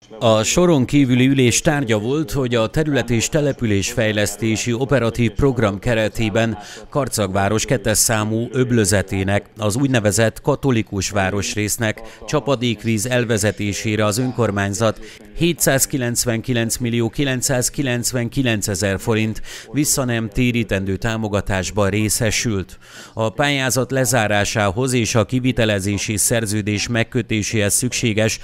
A soron kívüli ülés tárgya volt, hogy a terület- és településfejlesztési operatív program keretében Karcagváros 2-es számú öblözetének, az úgynevezett katolikus városrésznek csapadékvíz elvezetésére az önkormányzat 799.999.000 forint visszanem térítendő támogatásban részesült. A pályázat lezárásához és a kivitelezési szerződés megkötéséhez szükséges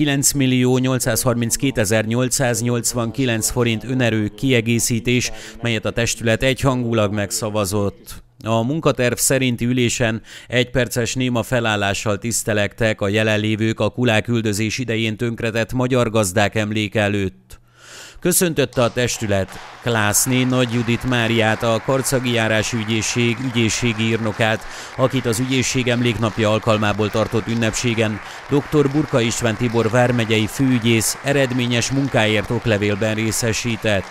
9.832.889 forint önerő kiegészítés, melyet a testület egyhangulag megszavazott. A munkaterv szerinti ülésen 1 perces néma felállással tisztelektek a jelenlévők a kuláküldözés idején tönkretett magyar gazdák emléke előtt. Köszöntötte a testület Klászné Nagy Judit Máriát, a Karcagi Járásügyészség ügyészségi írnokát, akit az ügyészség emléknapja alkalmából tartott ünnepségen dr. Burka István Tibor vármegyei főügyész eredményes munkáért oklevélben részesített.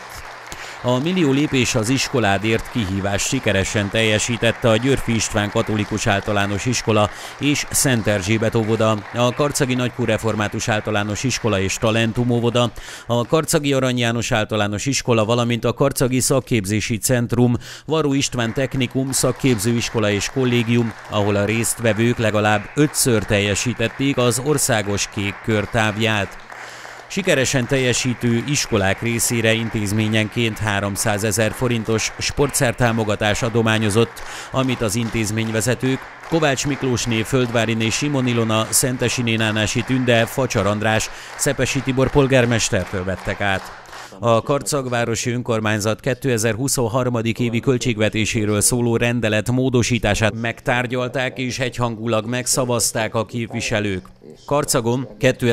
A millió lépés az iskoládért kihívást sikeresen teljesítette a Györffy István Katolikus Általános Iskola és Szent Erzsébet óvoda, a Karcagi Nagykun Református Általános Iskola és Talentum óvoda, a Karcagi Arany János Általános Iskola, valamint a Karcagi Szakképzési Centrum, Varró István Technikum, Szakképzőiskola és Kollégium, ahol a résztvevők legalább 5-ször teljesítették az országos kék kör távját. Sikeresen teljesítő iskolák részére intézményenként 300 000 forintos sportszertámogatás adományozott, amit az intézményvezetők Kovács Miklósné, Földváriné, Simon Ilona, Szentesi Nánási Tünde, Facsar András, Szepesi Tibor polgármestertől vettek át. A Karcagvárosi Önkormányzat 2023. évi költségvetéséről szóló rendelet módosítását megtárgyalták és egyhangulag megszavazták a képviselők. Karcagon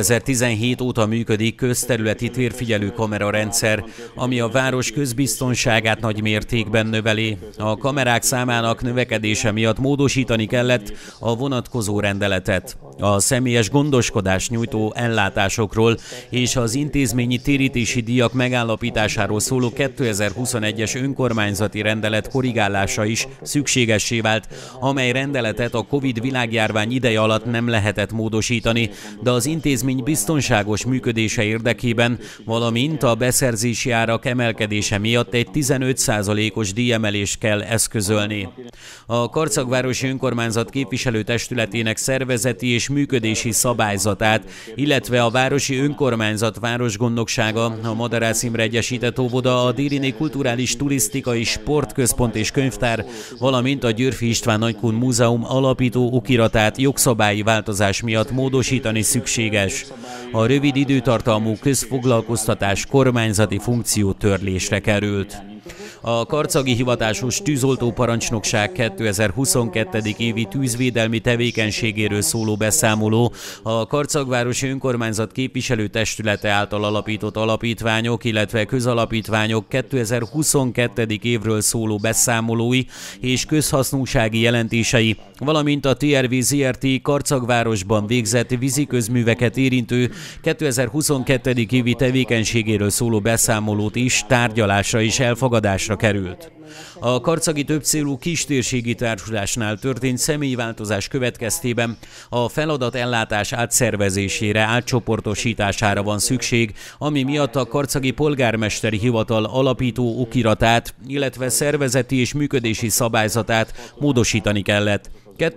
2017 óta működik közterületi térfigyelő kamerarendszer, ami a város közbiztonságát nagy mértékben növeli. A kamerák számának növekedése miatt módosítani kellett a vonatkozó rendeletet. A személyes gondoskodás nyújtó ellátásokról és az intézményi térítési díjak megállapításáról szóló 2021-es önkormányzati rendelet korrigálása is szükségessé vált, amely rendeletet a Covid világjárvány ideje alatt nem lehetett módosítani, de az intézmény biztonságos működése érdekében, valamint a beszerzési árak emelkedése miatt egy 15%-os díjemelést kell eszközölni. A Karcagvárosi Önkormányzat képviselőtestületének szervezeti és működési szabályzatát, illetve a Városi Önkormányzat Városgondnoksága, a Madarász Imre Egyesített Óvoda, a Dériné Kulturális Turisztikai Sportközpont és Könyvtár, valamint a Györffy István Nagykun Múzeum alapító okiratát jogszabályi változás miatt módosítani szükséges. A rövid időtartalmú közfoglalkoztatás kormányzati funkció törlésre került. A karcagi hivatásos tűzoltó parancsnokság 2022. évi tűzvédelmi tevékenységéről szóló beszámoló, a Karcagvárosi Önkormányzat képviselőtestülete által alapított alapítványok, illetve közalapítványok 2022. évről szóló beszámolói és közhasznúsági jelentései, valamint a TRV Zrt. Karcagvárosban végzett víziközműveket érintő 2022. évi tevékenységéről szóló beszámolót is tárgyalásra és elfogadásra került. A karcagi többcélú kistérségi társulásnál történt személyváltozás következtében a feladatellátás átszervezésére, átcsoportosítására van szükség, ami miatt a karcagi polgármesteri hivatal alapító okiratát, illetve szervezeti és működési szabályzatát módosítani kellett.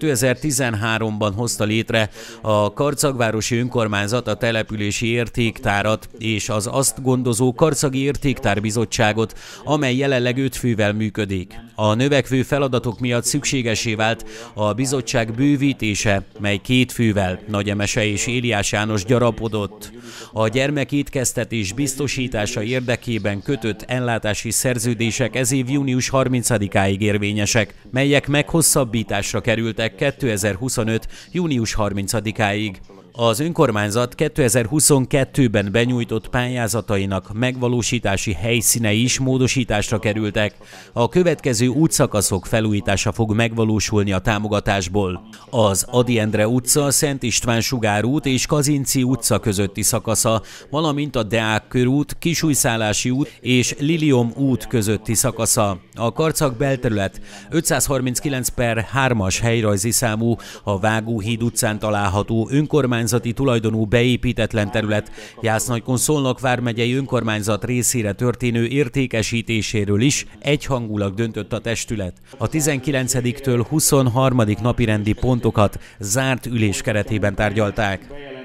2013-ban hozta létre a Karcagvárosi Önkormányzat a települési értéktárat és az azt gondozó Karcagi Értéktárbizottságot, amely jelenleg 5 fővel működik. A növekvő feladatok miatt szükségessé vált a bizottság bővítése, mely 2 fővel, Nagy Emese és Éliás János gyarapodott. A gyermekétkeztetés biztosítása érdekében kötött ellátási szerződések ez év június 30-áig érvényesek, melyek meghosszabbításra kerültek 2025. június 30-áig. Az önkormányzat 2022-ben benyújtott pályázatainak megvalósítási helyszínei is módosításra kerültek. A következő útszakaszok felújítása fog megvalósulni a támogatásból. Az Ady Endre utca, Szent István Sugárút és Kazinczy utca közötti szakasza, valamint a Deák körút, Kisújszállási út és Lilium út közötti szakasza. A Karcag belterület 539/3-as helyrajzi számú, a Vágóhíd utcán található önkormányzati önkormányzati tulajdonú beépítetlen terület Jász-Nagykun-Szolnok vármegyei önkormányzat részére történő értékesítéséről is egyhangulag döntött a testület. A 19-től 23. napirendi pontokat zárt ülés keretében tárgyalták.